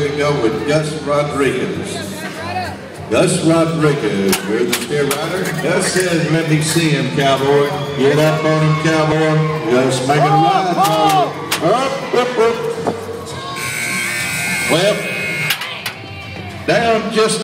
ready to go with Gus Rodriguez. Gus Rodriguez, we're the steer rider. Gus says, let me see him, cowboy. Get up on him, cowboy. Gus, make a ride, cowboy. Up. Well, down just